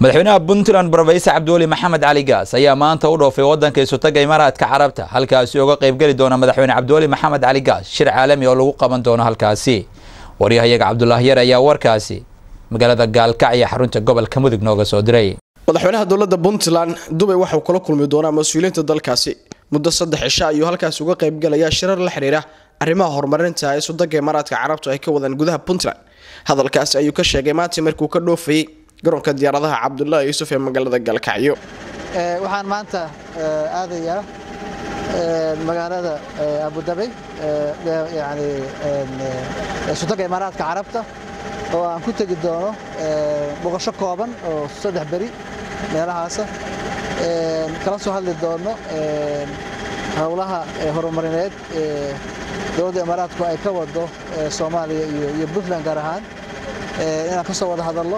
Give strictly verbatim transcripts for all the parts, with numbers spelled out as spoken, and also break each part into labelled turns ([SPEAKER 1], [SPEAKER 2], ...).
[SPEAKER 1] madaxweynaha Puntland Professor Cabdiweli Maxamed Cali Gaas ayaa maanta u dhoofay wadanka Isutaga Imaaraadka Carabta halkaas oo uga qayb gali doona madaxweyne Cabdiweli Maxamed Cali Gaas shir caalami oo lagu qaban doono halkaasi wariyahayaga Cabdullaahi Yar ayaa warkaasi magaalada Gaalkacyo xarunta gobolka Mudug nooga soo diray
[SPEAKER 2] madaxweynaha dawladda Puntland Dubai waxa uu kala kulmi doonaa mas'uuliyiinta dalkaasi muddo saddex cisho ayuu halkaas uga qayb galaya shirar la xiriira arrimaha horumarinta ee Isutaga Imaaraadka Carabta ay ka wadaan gudaha Puntland hadalkaas ayuu ka sheegay maanta markuu ka dhoofay garoonka diyaaradaha Cabdullaahi Yuusuf ee magaalada Gaalkacyo
[SPEAKER 3] ee waxaan maanta aadayaa ee magaalada Abu Dhabi ee yaani ee Isutaga Imaaraadka Carabta oo aan ku tagi doono ee boqosho kooban oo saddex bari meelahaas ee kala soo hadli doono ee hawlaha horumarineed ee dawladda Imaaraadku ay ka wado Soomaaliya iyo iyo Puntland gaar ahaan ee inaan ka soo wada hadalno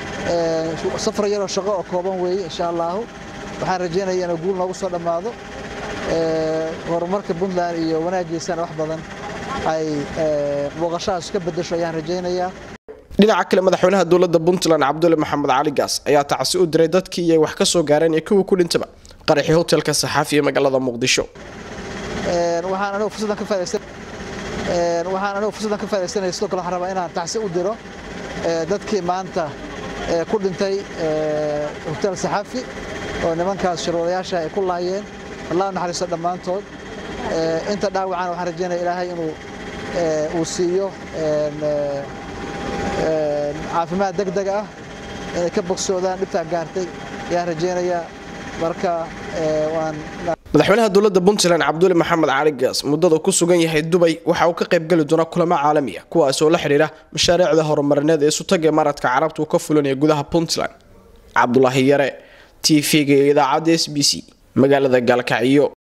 [SPEAKER 3] ee safar yar oo shaqo oo kooban weey insha Allah waxaan rajeynayaa inuu guul noogu soo dhamaado ee horumarka Puntland iyo wanaagiisana wax badan ay ee boqoshaas ka bedesho ayaan rajeynayaa
[SPEAKER 2] dhinaca kale madaxweynaha dawladda Puntland Cabdiweli Maxamed Cali Gaas ayaa tacsi u diray dadkii ay wax ka soo gaareen ee kuwa ku dhintaba qaraxii hotelka Saxaafi ee magaalada Muqdisho
[SPEAKER 3] ee waxaan anigu fursad ka faa'iideystay ee waxaan anigu fursad ka faa'iideystay sidoo kale waxaan rabaa inaan tacsi u diro ee dadkii maanta ee ku dhintay ee hotel Saxaafi oo nimankaas shirwadayaasha ay ku laayeen Allah naxariisto dhamaantood ee inta dhaawacana waxaan rajeynayaa Ilaahay inuu ee uu siiyo ee caafimaad degdeg ah inay ka bogsoodaan dhibta gaartay ayaan rajeynayaa marka waan
[SPEAKER 2] madaxweynaha dawladda Puntland Cabdiweli Maxamed Cali Gaas muddada ku sugan yahay Dubai waxa uu ka qayb gali doonaa kulamo caalami ah kuwaas oo la xiriira mashaariicda horumarineed ee Isutaga Imaaraadka Carabta oo ka fulinaya gudaha Puntland Cabdullaahi Yare T V-ga idaacadda S B C magaalada Gaalkacyo.